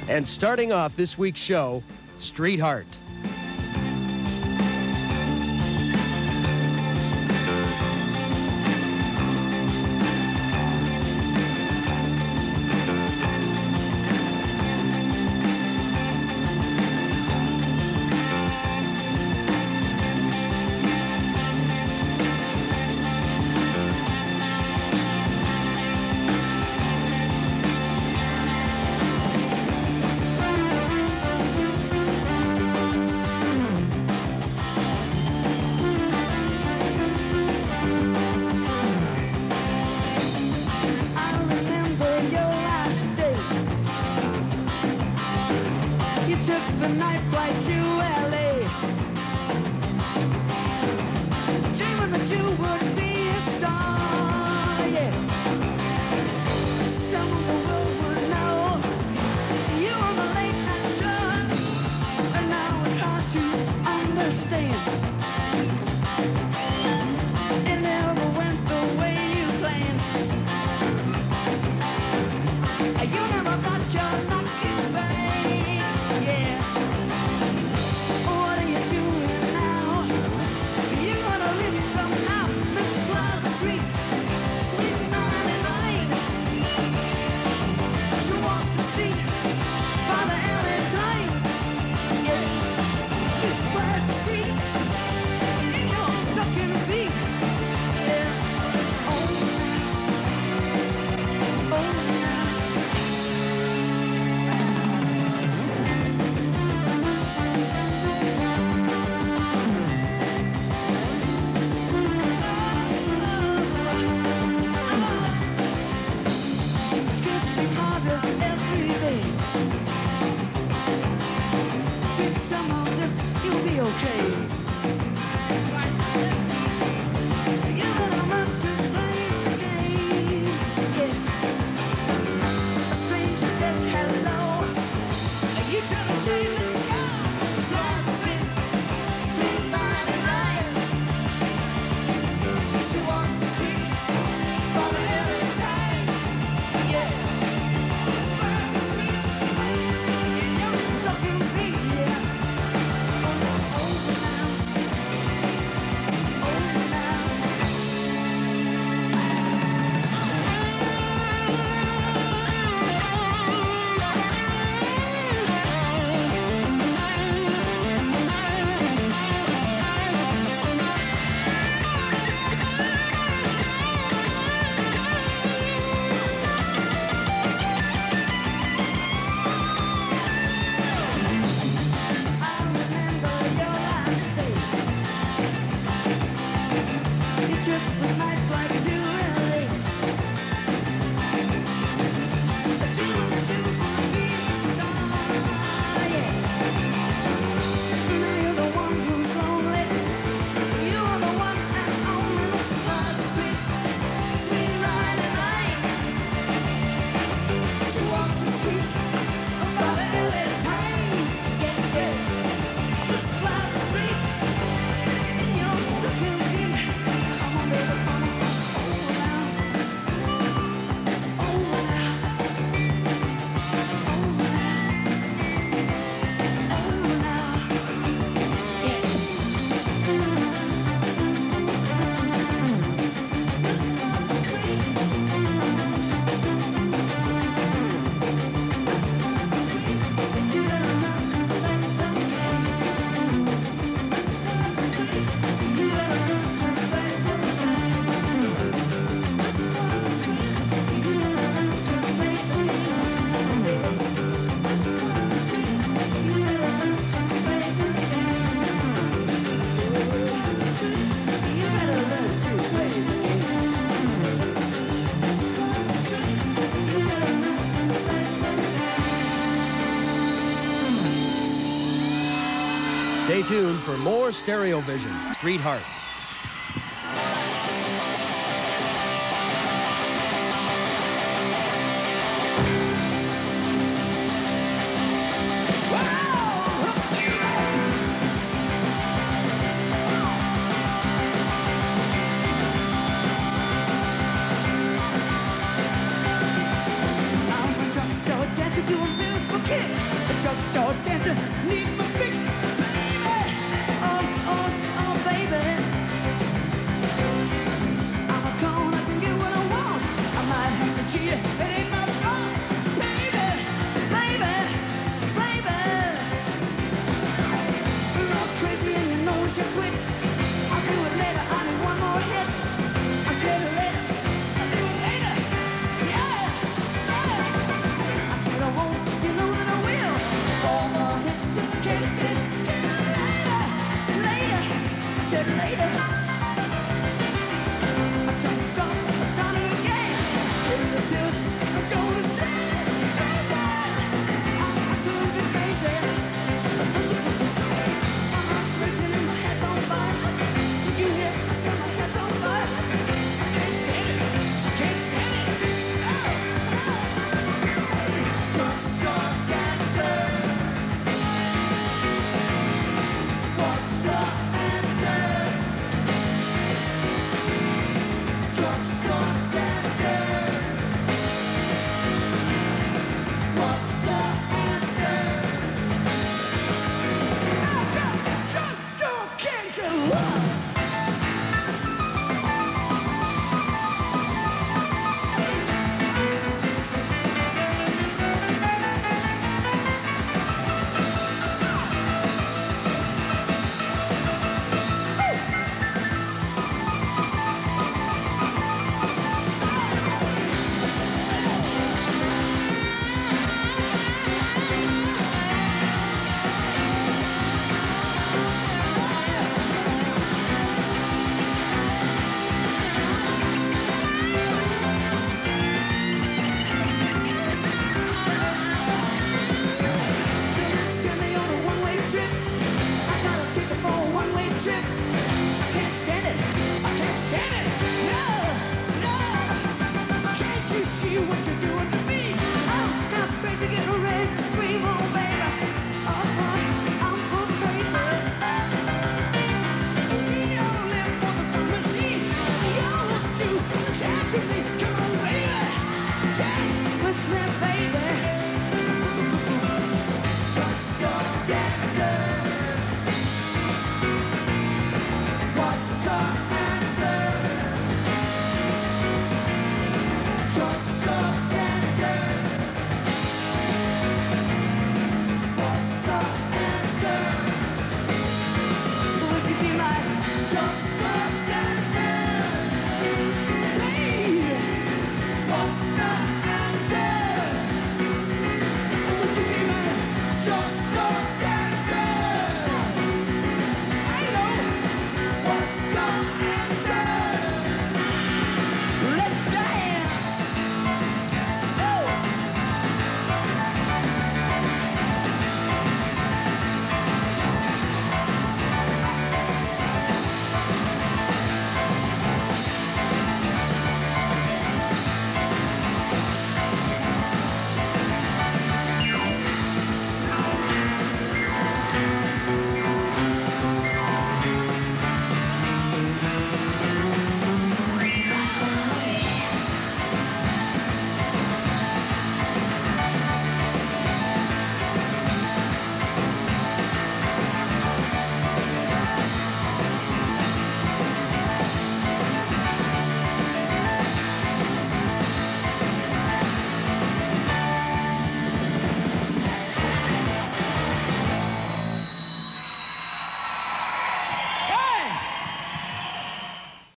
And starting off this week's show, Streetheart. Took the night flight to LA, dreaming that you would be a star, yeah. Some of the world would know you on the late night show, and now it's hard to understand. It never went the way you planned. You never got your lucky bag. Yeah. What are you doing now? You're gonna leave me somehow. Miss Plaza Street, Street 99. She walks the street by the LA Times. Yeah. Miss Plaza Street, and you're stuck in a beat. Yeah. It's over now. It's over now. Okay. You're gonna learn to play the game. Yeah. A stranger says hello, and you tell him, say, let's go. Plaza Street, Street 99. She walks the street by the LA Times. Yeah. It's Plaza Street, and you're stuck in me, yeah. Stay tuned for more Stereovision, Streetheart. I'm a drugstore dancer doing bills for kicks. drugstore dancer, need my fix, baby. Oh, oh, oh, baby. I'm a con, I can get what I want. I might have to cheat, it ain't my fault, baby, baby, baby. You're all crazy and you know we should quit. I'll do it later, I need one more hit. I said it later, I'll do it later, yeah, yeah. I said I won't, you know that I will. All more hits, can't sit still later, later. I said later. I tried to stop, I started again. Give the pills, I'm gonna say crazy. I'm gonna be crazy. I'm switching and my head's on fire. Did you hear? I said my head's on fire. I can't stand it. I can't stand it. No, no. Drugstore dancer. What's the answer? Drugstore dancer. What's the answer? I've got drugstore cancer. Send me on a one-way trip. I got a ticket for a one-way trip. I can't stand it. I can't stand it. No, no. Can't you see what you're doing to me? I'm half crazy, getting ready to scream. Oh,